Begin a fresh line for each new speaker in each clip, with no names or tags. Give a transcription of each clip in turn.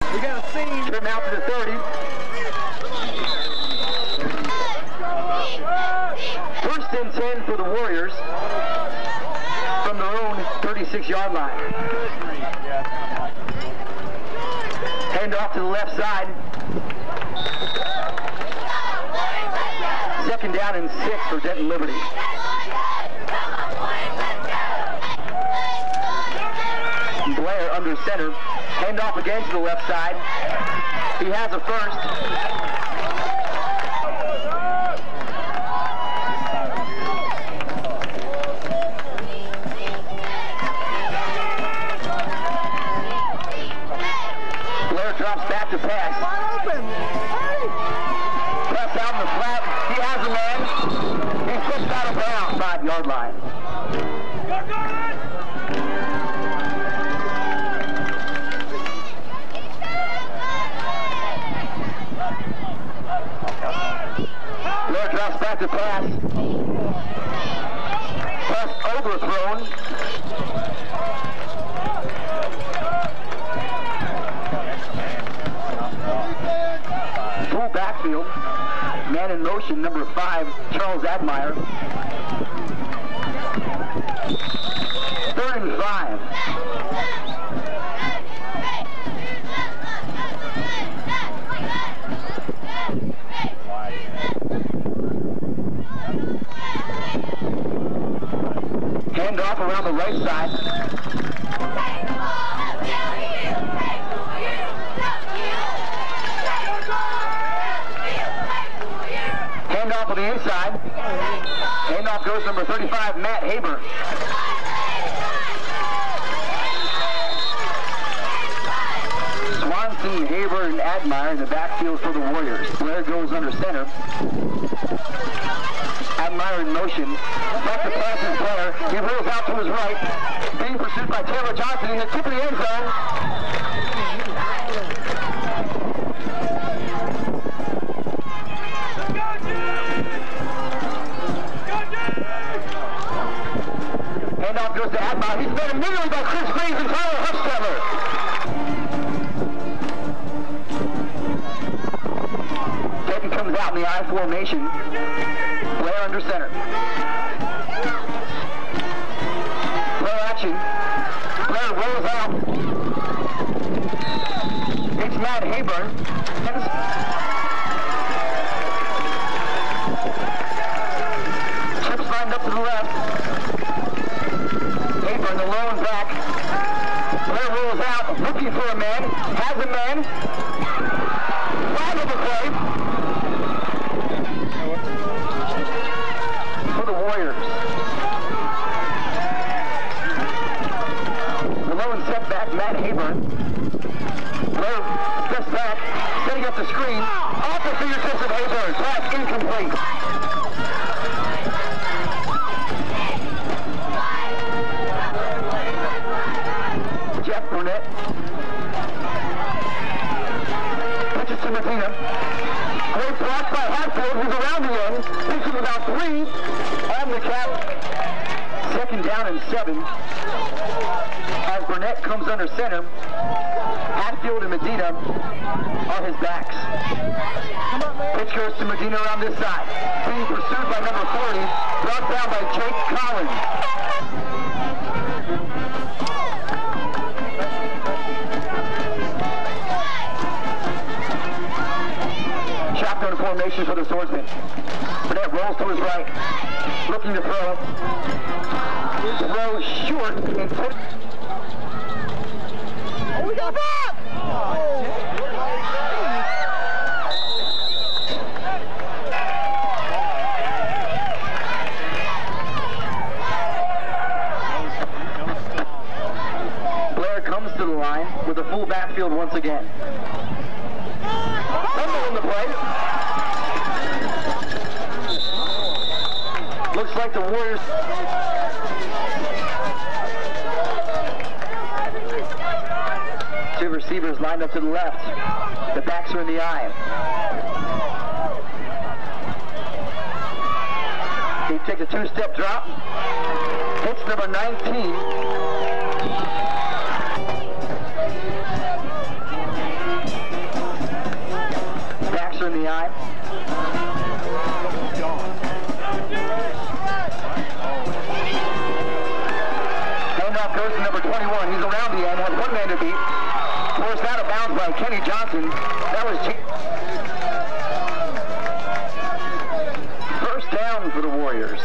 We got a scene.
Trim out to the 30. First and 10 for the Warriors from their own 36-yard line. Hand off to the left side. Second down and 6 for Denton Liberty. Blair under center. Hand off again to the left side. He has a first. To pass.
Wide open. Hey.
Press out in the flat. He has a man. He's pushed out of bounds, 5-yard line. Blair drops back to pass. Pass overthrown. Full backfield. Man in motion, number 5, Charles Admire. 3rd and 5. Hand off around the right side. Handoff on the inside. Handoff goes number 35, Matt Haber. Swanson, Haber, and Admire in the backfield for the Warriors. Blair goes under center. Admire in motion. Back to pass his Blair. He rolls out to his right. Being pursued by Taylor Johnson in the tip of the end zone. Handoff goes to Admire. He's met immediately by Chris Graves and Tyler Huffstetter. Denton comes out in the I formation. Blair under center. Blair action. Blair rolls out. It's Matt Haber. Chips lined up to the left. Haber in the lone back. Blair rolls out, looking for a man. Has a man. Flag of the play. For the Warriors. The lone setback, Matt Haber. Blair steps back, setting up the screen. Off the fingertips of Haber. Pass incomplete. Jeff Burnett. Pitches to Medina. Great block by Hatfield, who's around the end. Picks him about 3 on the cap. Second down and 7. As Burnett comes under center, Hatfield and Medina are his backs. Pitch goes to Medina around this side. Being pursued by number 40, brought down by Jake Collins. Shotgun formation for the Swordsman. Burnett rolls to his right, looking to throw. Throw short and put.
Oh, we got back!
Blair comes to the line with a full backfield once again. Fumble in the play. Looks like the Warriors. Two receivers lined up to the left. The backs are in the eye. He takes a 2-step drop. Hits number 19. eye. Handoff goes to number 21. He's around the end, has one man to beat. Forced out of bounds by Kenny Johnson. That was first down for the Warriors.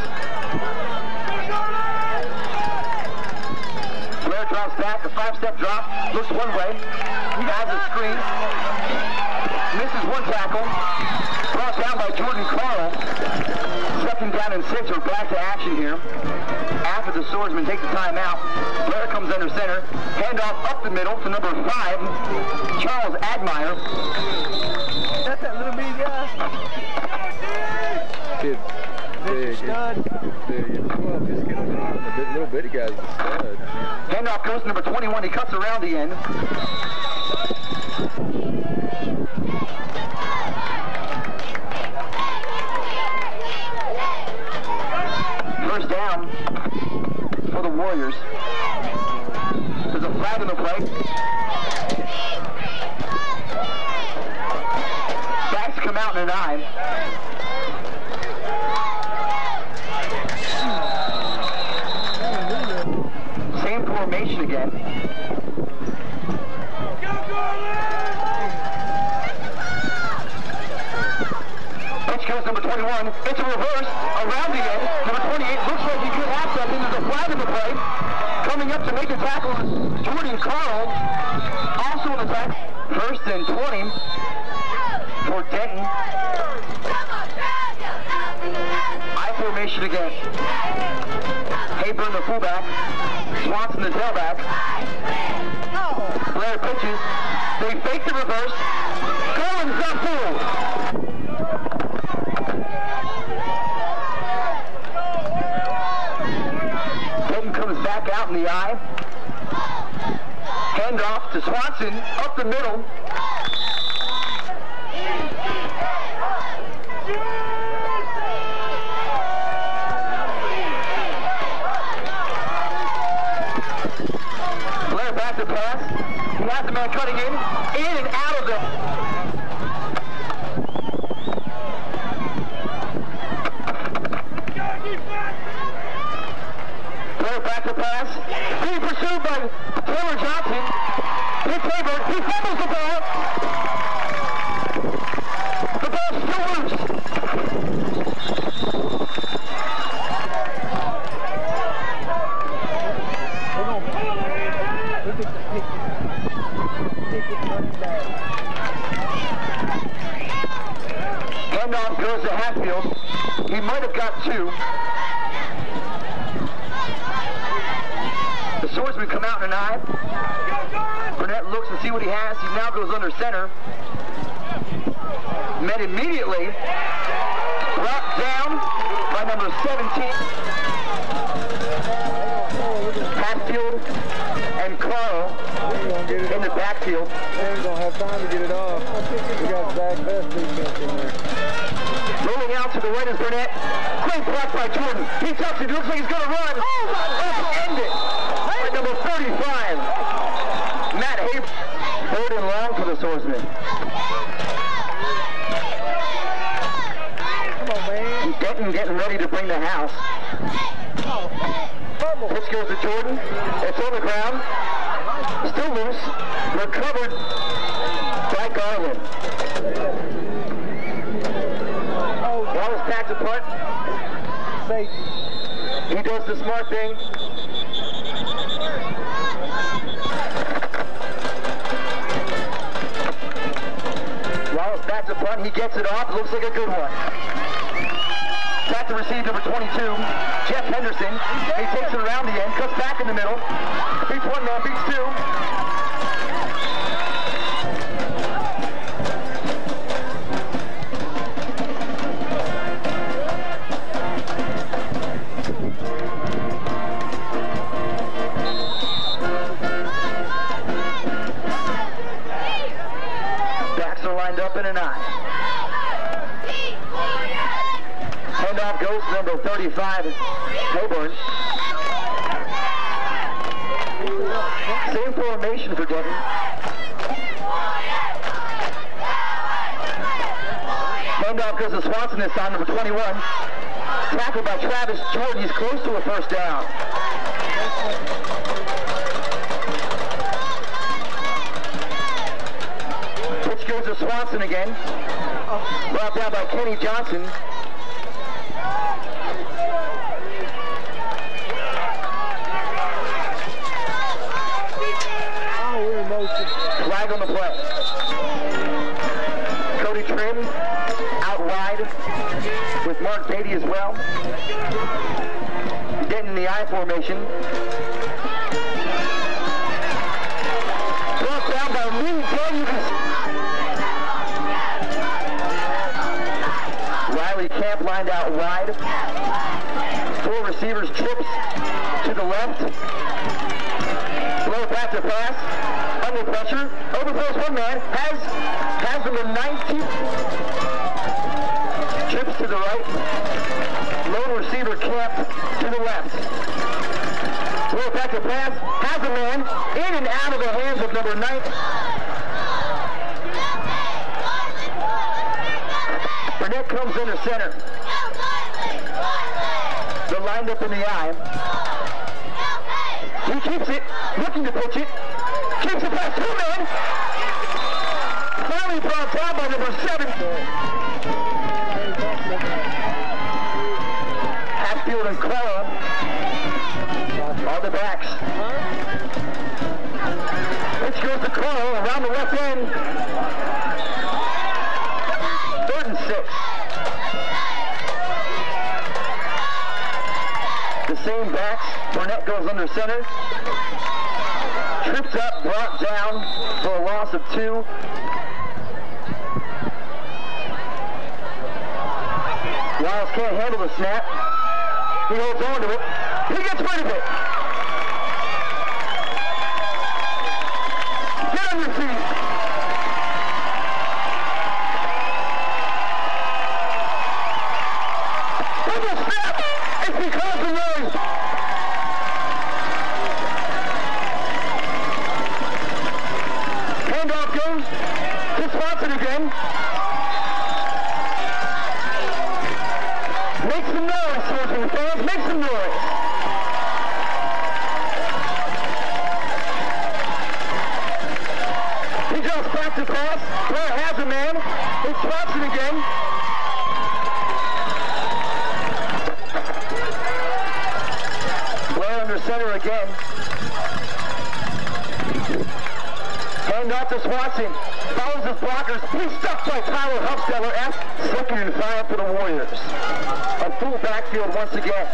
Blair drops back, a 5-step drop, looks one way. He has a screen. Misses one tackle. Brought down by Jordan Carl. Second down and 6. We're back to action here. After the Swordsman takes the timeout, Blair comes under center. Handoff up the middle to number 5, Charles Admire.
That's that little bitty guy.
Kid, big. Well, just get him on. The little bitty guy's a stud.
Handoff goes to number 21. He cuts around the end. First down for the Warriors. There's a flag in the play. Backs come out in an eye. Same formation again. Pitch goes number 21. It's a reverse around the end. Number 28 looks like he could have something. There's a flag in the play. Coming up to make the tackle is Jordan Carl. Also in the tackle. First and 20 for Denton. I formation again. Hayburn the fullback. Swanson the tailback. Blair pitches. They fake the reverse. Collins not fooled. Denton comes back out in the eye. Handoff to Swanson up the middle. Blair back to pass. He has the man cutting in and out of the. Blair back to pass. Being pursued by Taylor Johnson. Hits Hayburn. He fumbles the ball. The ball's still loose. Handoff goes to Hatfield. He might have got 2. The Swordsman come out in an eye. Burnett looks to see what he has. He now goes under center. Met immediately. Brought down by number 17. Hatfield and Carl in the backfield.
They ain't gonna have time to get it off. We got Zach Best defense in there.
Rolling out to the right is Burnett. Great block by Jordan. He tucks it. Looks like he's gonna run. Upended by number 35. Matt Hayburn. 3rd and long for the Swordsman.
Come on, man.
Denton getting ready to bring the house. Pitch goes to Jordan. It's on the ground. Still loose. Recovered by Garland. Ball is packed apart. He does the smart thing. Wallace backs up front. He gets it off. Looks like a good one. Back to receive number 22, Jeff Henderson. He takes it around the end, cuts back in the middle. Beats one man, beats 2. Backs are lined up in an eye. Handoff goes to number 35, Hayburn. Same formation for Denton. goes to Swanson this time, number 21. Tackled by Travis Jordan. He's close to a first down. Pitch goes to Swanson again. Brought down by Kenny Johnson. Flag on the play. Cody Trim out wide with Mark Beatty as well. Getting in the I formation. Brought down by Lee Davis. Riley Camp lined out wide. 4 receivers, trips to the left. Blow back to pass. Under pressure. Overthrows one man. Has number 19. Trips to the right. Lone receiver Camp to the left. Blow back to pass. Has a man. In and out of the hands of number 9. Burnett comes under center. They're lined up in the I. He keeps it, looking to pitch it. Keeps it past 2 men. Finally brought down by number 7. Hatfield and Clara are the backs. Pitch goes to Clara around the left end. 3rd and 6. The same backs. Burnett goes under center. Trips up, brought down for a loss of 2. Lyles can't handle the snap. He holds on to it. He gets rid of it. Get on your feet. Double snap. It's because of noise. Handoff goes to Swanson again. Make some noise, Swanson fans. Make some noise. He drops back to pass. Blair has a man. It's Swanson again. Blair under center again. Hand off to Swanson. Follows his blockers. He's stuck by Tyler Hufsteller. 2nd and 5 for the Warriors. A full backfield once again.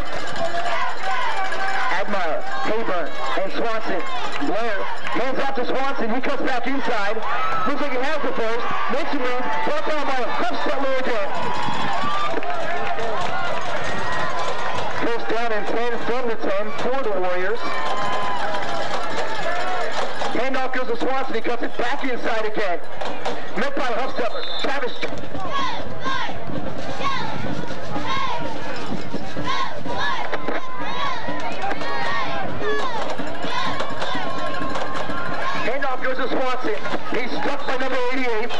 Admire, Hayburn, and Swanson. Blair hands off to Swanson. He cuts back inside. Looks like he has the first. Makes a move. Brought down by Hufsteller again. First down and 10 from the 10 for the Warriors. Handoff goes to Swanson. He cuts it back inside again. Met by Hufsteller. Travis. Handoff goes to Swanson. He's stuck by number 88.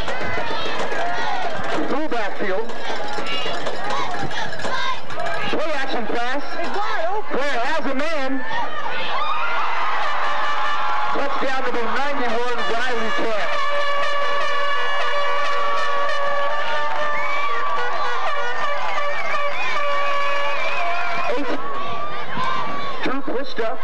Full backfield. Play action pass. Blair has a man. Touchdown number 91, Riley Camp. Drew pushed up.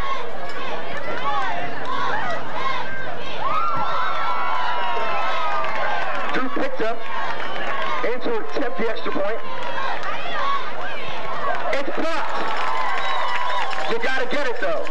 Drew picked up. Into attempt the extra point. It's blocked. You gotta get it though.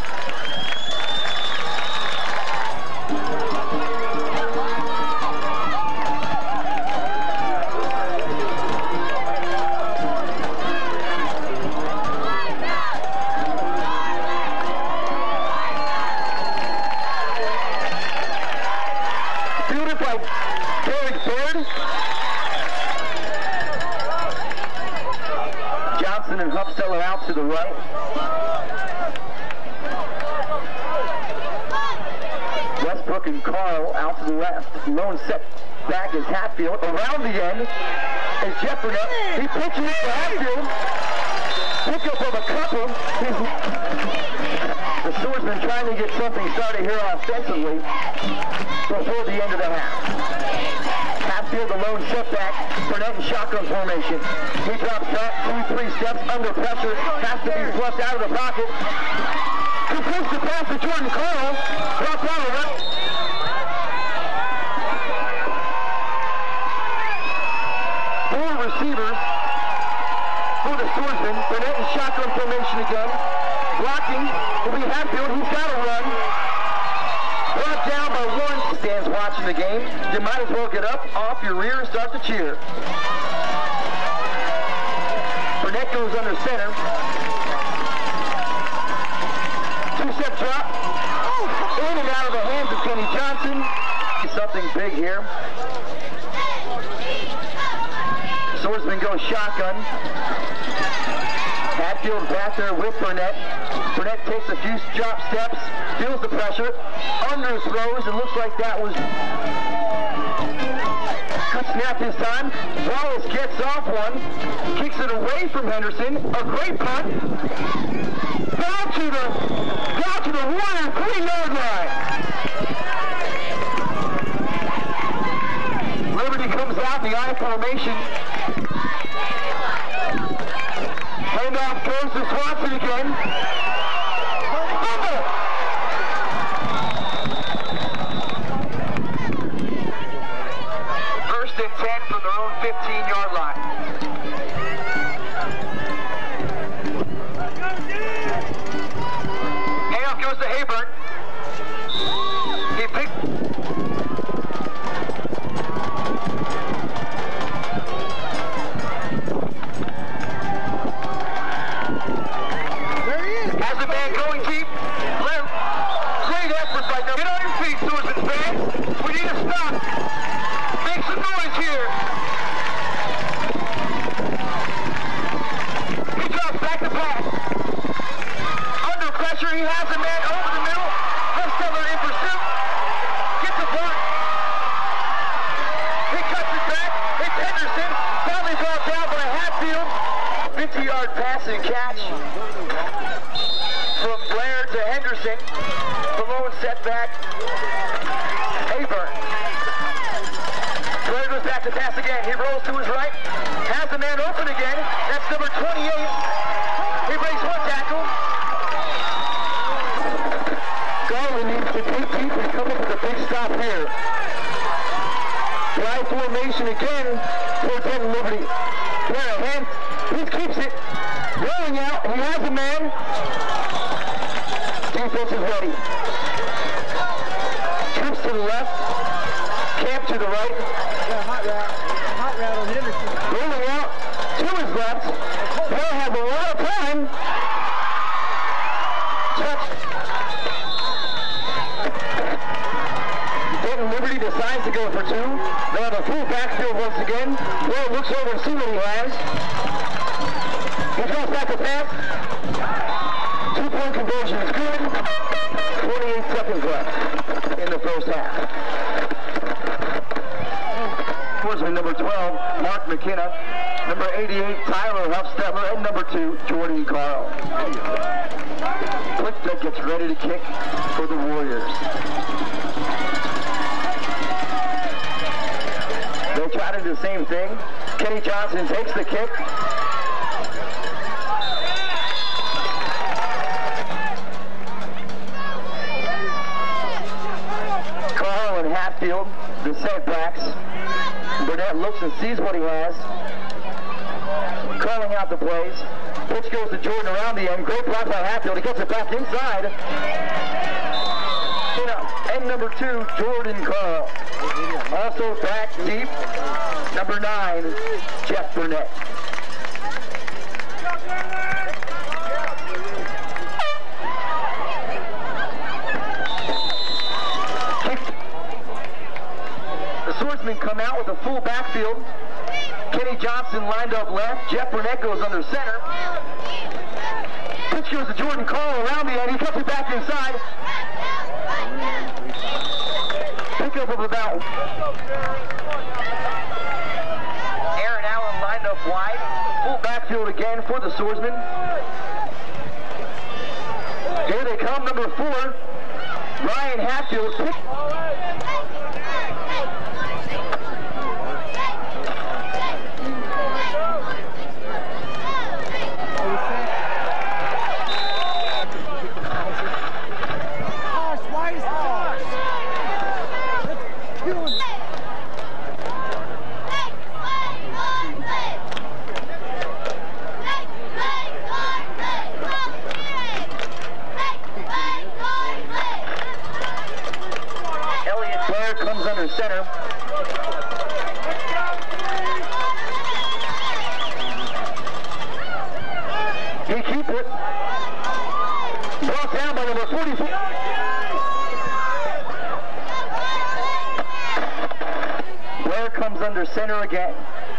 Johnson and Hufsteller out to the right. Westbrook and Carl out to the left. left. Lone set back is Hatfield. Around the end is Jeff Burnett. He pitches it to Hatfield. Pick up of a couple. The Swordsman trying to get something started here offensively before the end of the half. Hatfield, the lone setback. Burnett in shotgun formation. He drops back 2-3 steps under pressure. Has to be flushed out of the pocket. Completes the pass to Jordan Carl. Drops out of it. Four receivers for the Swordsman. Burnett in shotgun formation again. Blocking will be Hatfield. He's got to run. Brought down by one. Stands watching the game. You might as well get up off your rear and start to cheer. Burnett goes under center. Two-step drop. In and out of the hands of Kenny Johnson. Something big here. Swordsman goes shotgun. Hatfield back there with Burnett. Burnett takes a few drop steps, feels the pressure, underthrows, and looks like that was good snap this time. Wallace gets off one, kicks it away from Henderson. A great punt. Down to the 1 and 3-yard line. Liberty comes out in the I formation. Handoff goes to Swanson again. Fumble! First and 10 from their own 15-yard line. Handoff goes to Hayburn. He picked... He has a man over the middle. Hustler in pursuit. Gets a block. He cuts it back. It's Henderson. Finally brought down by Hatfield. 50-yard pass and catch from Blair to Henderson. The lone setback. Hayburn. Blair goes back to pass again. He rolls to his right. Has the man open again. That's number 28. He breaks one tackle. Garland needs to take deep and come up with a big stop here. Fly formation again for Denton Liberty. Blair hand, he keeps it rolling out. He has a man. Defense is ready. Trips to the left. Camp to the right.
Hot route on Henderson.
Rolling out to his left. Blair has a lot of time. Touch. Denton Liberty decides to go for two. They have a full backfield once again. Blair looks over and sees what he has. He drops back to pass. 2-point conversion is good. 28 seconds left in the first half. Swordsman number 12, Mark McKenna. Number 88, Tyler Huffstetler. And number 2, Jordan Carl. Plitka gets ready to kick for the Warriors. They try to do the same thing. Kenny Johnson takes the kick. Carl and Hatfield, the setbacks. Burnett looks and sees what he has. Calling out the plays. Pitch goes to Jordan around the end. Great block by Hatfield. He gets it back inside. And number 2, Jordan Carl. Also back deep, number 9, Jeff Burnett. The Swordsmen come out with a full backfield. Kenny Johnson lined up left. Jeff Burnett goes under center. Pitch goes to Jordan Carl around the end. He cuts it back inside. Pick pickup of about. Aaron Allen lined up wide. Full backfield again for the Swordsmen. Here they come, number 4. Ryan Hatfield. Center. He keeps it. Brought down by number 44. Blair comes under center again.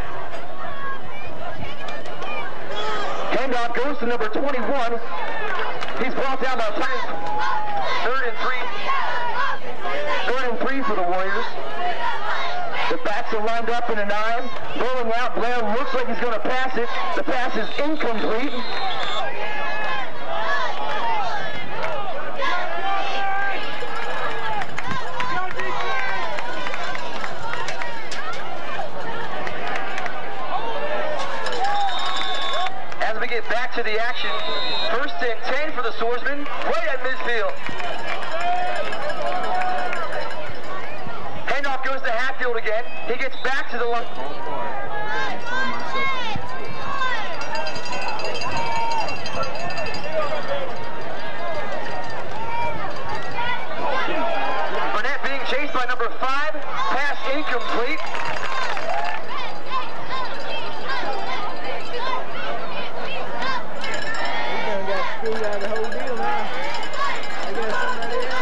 Handoff goes to number 21. He's brought down by 3rd and 3. 3rd and 3 for the Warriors. The backs are lined up in a 9. Rolling out. Blair looks like he's going to pass it. The pass is incomplete. As we get back to the action, 1st and 10 for the Swordsmen, right at midfield. Goes to Hatfield again. He gets back to the line. Burnett being chased by number 5. Pass incomplete.
We got the whole deal now. I got somebody else.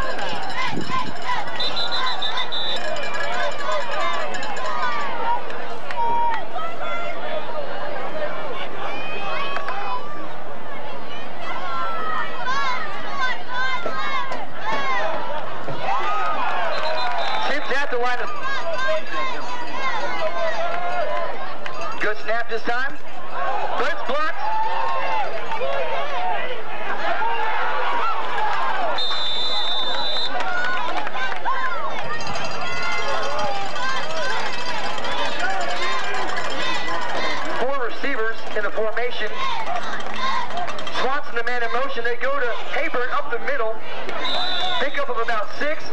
Good snap this time, but it's blocked. Four receivers in the formation. Swanson, the man in motion. They go to Hayburn up the middle. Pickup of about 6.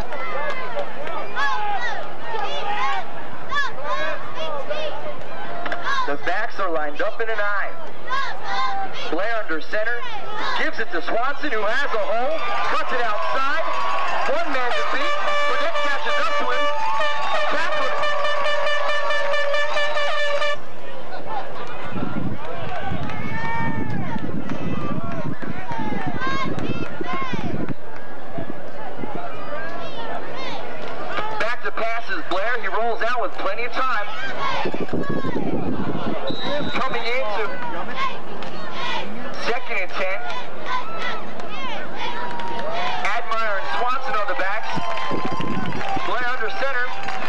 The backs are lined up in an I. Blair under center. Gives it to Swanson, who has a hole. Cuts it outside. One man to beat. Burnett catches up to him. Back to passes Blair. He rolls out with plenty of time. Coming into 2nd and 10. Admire and Swanson on the backs. Blair under center.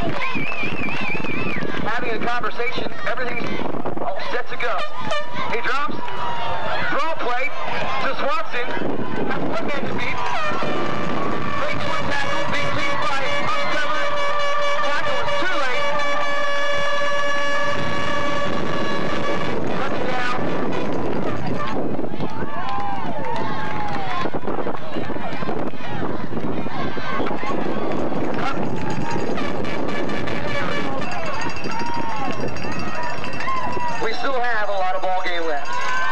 Having a conversation. Everything's all set to go. He drops. Throw play to Swanson. Has one man to beat. Great twin tackle being lead by Upsever. Tackle is too late. We still have a lot of ball game left.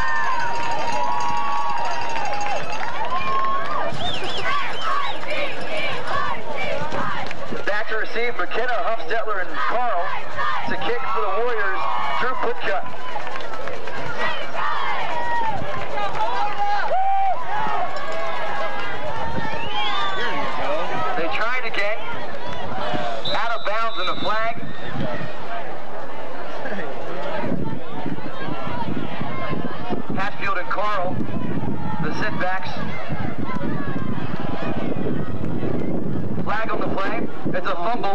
Back to receive McKenna, Huffstetler, and Carl. It's a kick for the Warriors. Drew Putka. They tried again. Out of bounds in the flag. Hatfield and Carl, the sit-backs. Flag flag on the play. It's a fumble.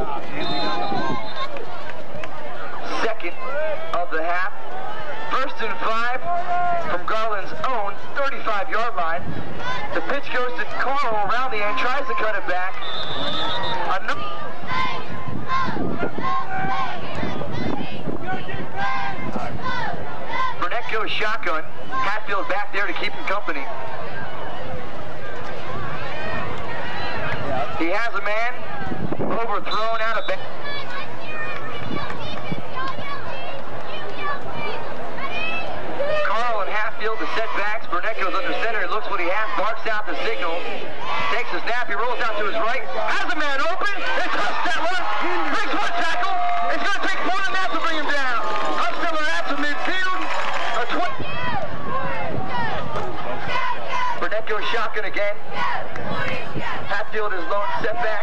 Second of the half. 1st and 5 from Garland's own 35-yard line. The pitch goes to Carl around the end, tries to cut it back. Burnett goes shotgun. Hatfield back there to keep him company. He has a man overthrown out of bounds. Carl and Hatfield, the setbacks. Burnett goes under center. He looks what he has. Barks out the signal. Takes a snap. He rolls out to his right. Has a man open. They touch that one. Makes one tackle. It's going to take more than that to bring him down. Upsteller out to midfield. Burnett goes shotgun again. Hatfield is lone setback.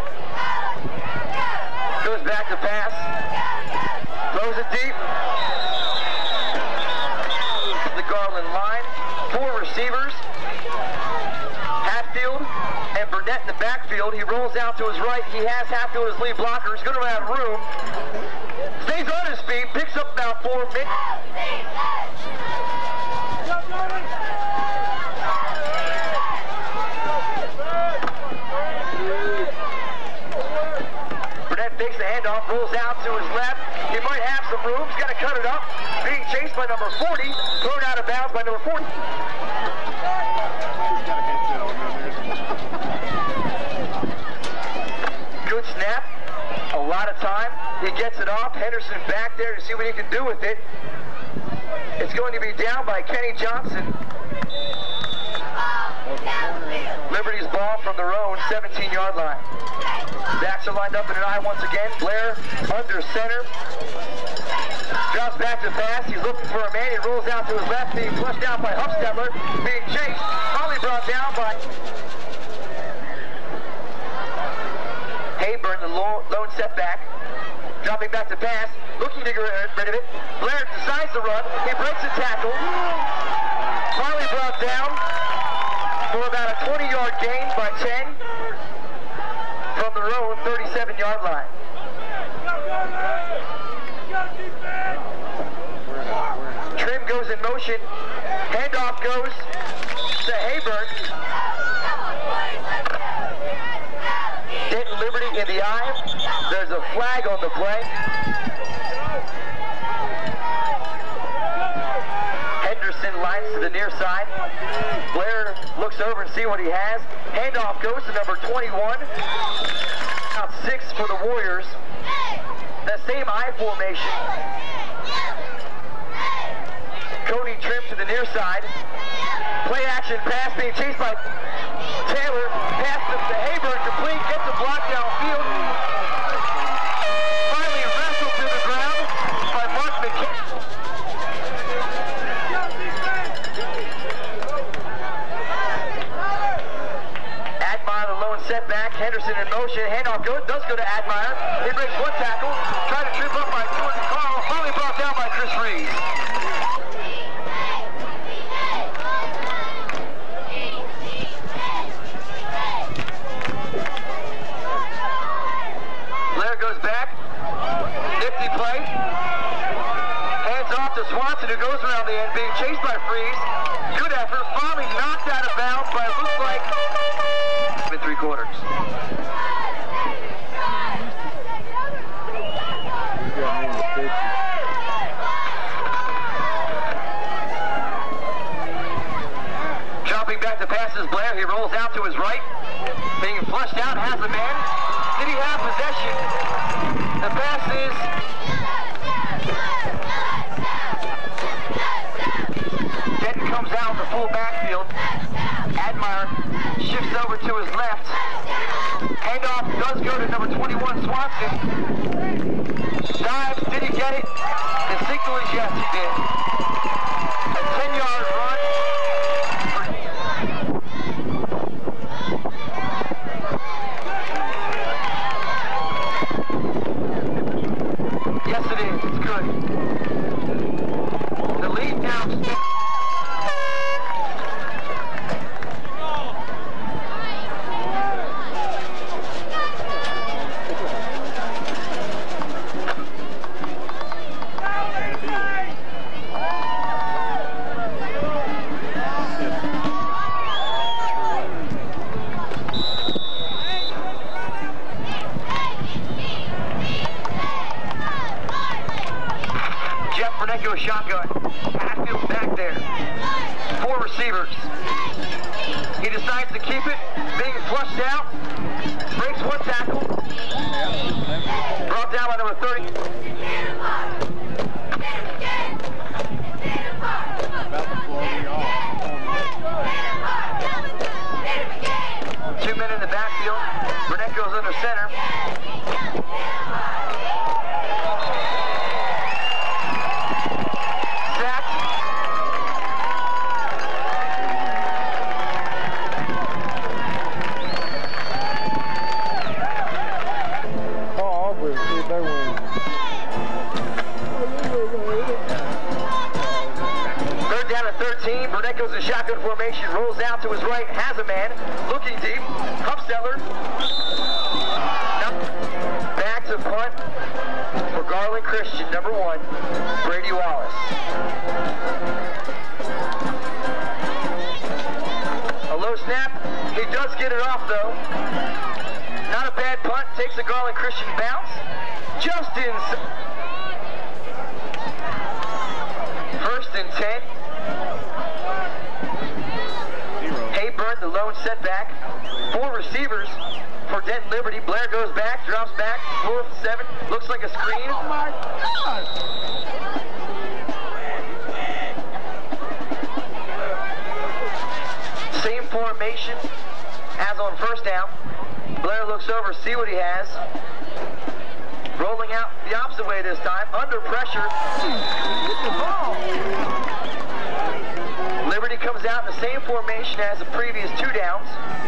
Goes back to pass. Throws it deep. The Garland line. 4 receivers. Hatfield and Burnett in the backfield. He rolls out to his right. He has Hatfield as lead blocker. He's going to have room. Stays on his feet. Picks up about 4 minutes. Takes the handoff, rolls out to his left. He might have some room. He's got to cut it up. Being chased by number 40. Thrown out of bounds by number 40. Good snap. A lot of time. He gets it off. Henderson back there to see what he can do with it. It's going to be down by Kenny Johnson. Liberty's ball from their own 17-yard line. Backs are lined up in an I once again. Blair under center. Drops back to pass. He's looking for a man. He rolls out to his left. Being flushed out by Hufstetler. Being chased. Finally brought down by Hayburn, the lone setback. Dropping back to pass. Looking to get rid of it. Blair decides to run. He breaks the tackle. Finally brought down for about a 20-yard gain by 10 from their own 37-yard line. Trim goes in motion. Handoff goes to Hayburn. Denton Liberty in the eye. There's a flag on the play. Henderson lines to the near side. Blair looks over and see what he has. Handoff goes to number 21. Out 6 for the Warriors. That same I formation. Cody Trim to the near side. Play action pass being chased by Taylor. Pass to Hayburn, complete. Gets a block downfield. Finally wrestled to the ground by Mark McKinney. Setback, Henderson in motion, handoff does go to Admire. He breaks one tackle, trying to trip up by Jordan Carl, finally brought down by Chris Reed. Blair goes back, nifty play, hands off to Swanson who goes around the end, being chased by Freeze. Good effort, finally knocked out of bounds by it looks like 3/4. Dropping back to passes Blair. He rolls out to his right. Being flushed out, has a man. Did he have possession? The pass is Denton comes out in the full backfield. Admire shifts over to his left. Handoff does go to number 21, Swanson. Dives, did he get it? The signal is yes, he did. A 10-yard run. Yes, it is. It's good. The lead now. a shotgun. Hatfield's back there. 4 receivers. He decides to keep it, being flushed out. Breaks 1 tackle. Brought down by number 30. Two men in the backfield. Burnett goes under center. Burnett goes in shotgun formation, rolls out to his right, has a man, looking deep, Huffsteller. Back to punt for Garland Christian, number 1, Brady Wallace. A low snap, he does get it off though. Not a bad punt, takes a Garland Christian bounce. Just inside. 1st and 10. Hayburn, the lone setback. 4 receivers for Denton Liberty. Blair goes back, drops back. 4th, 7. Looks like a screen.
Oh my God!
Same formation as on 1st down. Blair looks over, see what he has. Rolling out the opposite way this time, under pressure. Liberty comes out in the same formation as the previous 2 downs.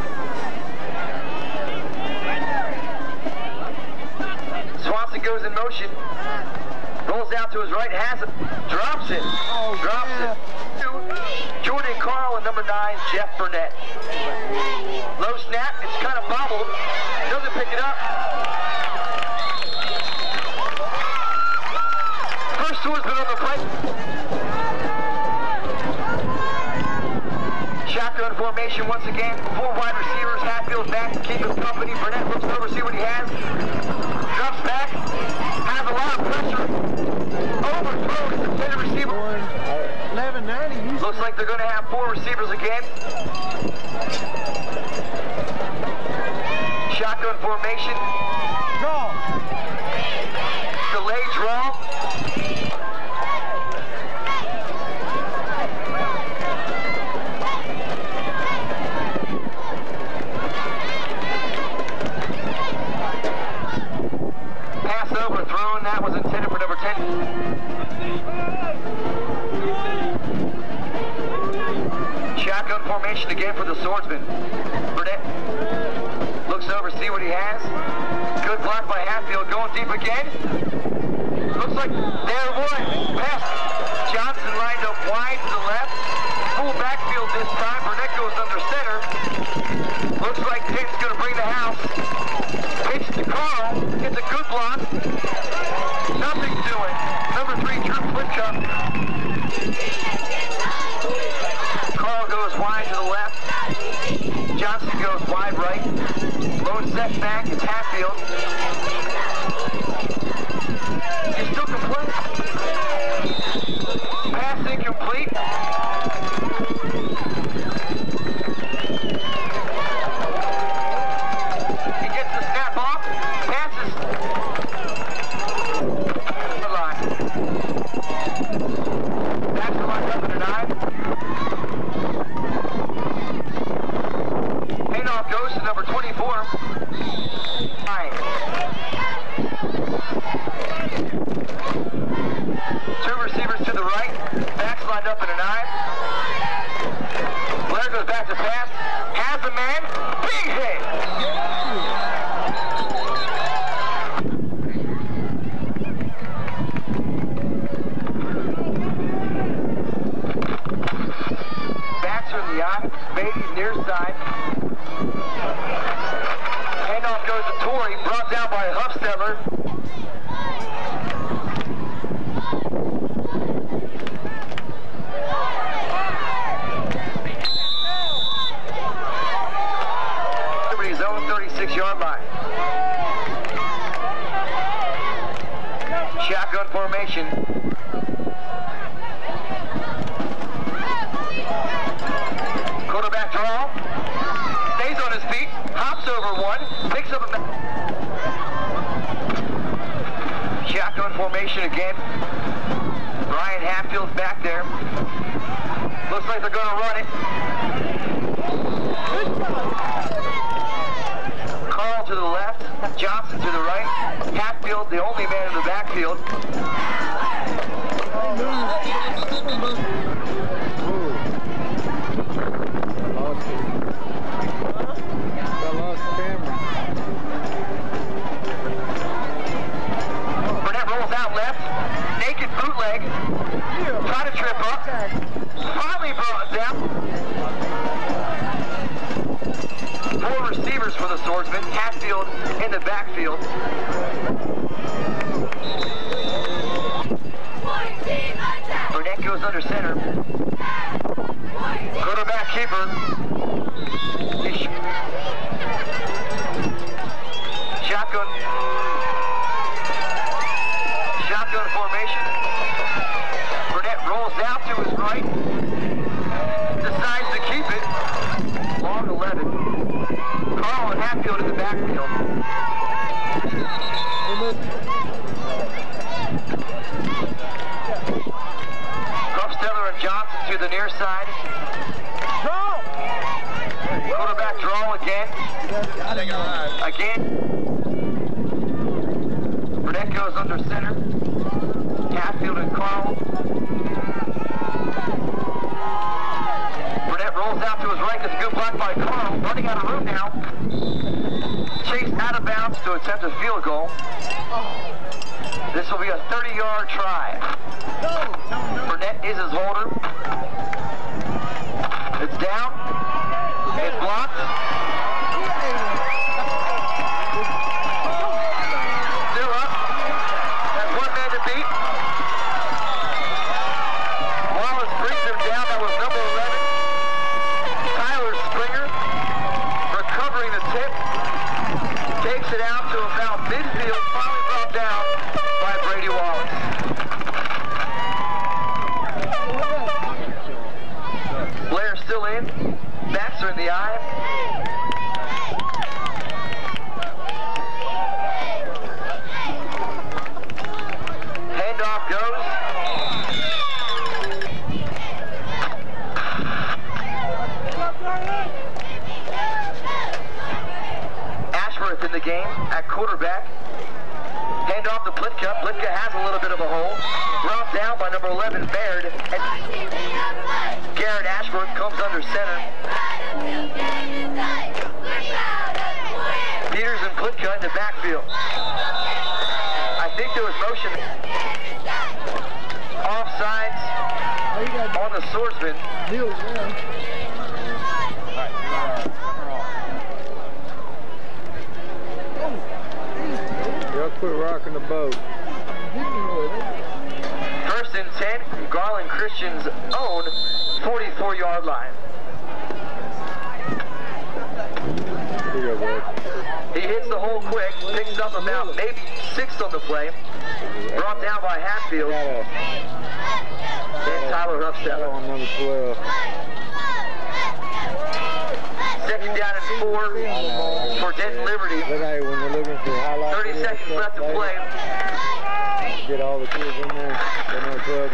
Swanson goes in motion, rolls out to his right, has it, drops it, drops it. Jordan Carl and number 9, Jeff Burnett. Low snap, it's kind of bobbled, doesn't pick it up. First swordsman on the plate. Shotgun formation once again. 4 wide receivers. Hatfield back to keep his company. Burnett looks over, see what he has. Drops back. Has a lot of pressure. Overthrows the 10 receiver.
1190.
Looks like they're going to have 4 receivers again. Shotgun formation.
Draw.
Delay draw. Pass overthrown. That was intended for number 10. Shotgun formation again for the swordsman. Burnett looks over, see what he has. Good block by Hatfield, going deep again. Looks like there one. Pass. Johnson lined up wide to the left. Full backfield this time. Burnett goes under center. Looks like Pitt's going to bring the house. Pitch to Carl. Gets a good block. Nothing doing. Number 3, Drew Flitcup. Carl goes wide to the left. Johnson goes wide right. Lone setback. It's Hatfield. He's still complete. Pass incomplete. He gets the snap off. Passes. The line. Back to line up to 9. Handoff goes to number 24. 9. 2 receivers to the right. Backs lined up in a 9. Blair goes back to pass. Has a man. Big hit. Backs are in the eye. Beatty's near side. Handoff goes to Torrey. Brought down by Huffsteller. Liberty's own 36-yard line. Shotgun formation. Shotgun formation again. Brian Hatfield's back there. Looks like they're going to run it. Carl to the left, Johnson to the right. Hatfield, the only man in the backfield. Burnett rolls out left. Naked bootleg. Try to trip up. Finally brought it down. 4 receivers for the Swordsman. Hatfield in the backfield. Burnett goes under center. Quarterback keeper. Shotgun. Shotgun formation. Burnett rolls out to his right. Decides to keep it. Long 11. Carl and Hatfield in the backfield. Huffsteller and Johnson to the near side. Quarterback draw again. Again. Burnett goes under center. Hatfield and Carl. Burnett rolls out to his right. Gets a good block by Carl. Running out of room now. Chased out of bounds to attempt a field goal. This will be a 30-yard try. Burnett is his holder. It's down. It's blocked. Still up. That's 1 man to beat. Wallace brings him down. That was number 11. Tyler Springer recovering the tip. Takes it out to about midfield. Finally brought down by Brady Wallace. Blair still in. Backs are in the eye. Handoff goes. Ashworth in the game at quarterback. Handoff to Plitka. Plitka has a little bit of a hole. Brought down by number 11, Baird. And Garrett Ashworth comes under center. Peters and Plitka in the backfield. I think there was motion. Offsides on the Swordsman.
Y'all quit rocking the boat.
First and 10 from Garland Christian's own 44-yard line. He hits the hole quick, picks up about maybe 6 on the play. Brought down by Hatfield. And Tyler Huffstetter.
On number 12.
Second down and 4 for Denton Liberty.
30
seconds left to play.
Get all the kids in there.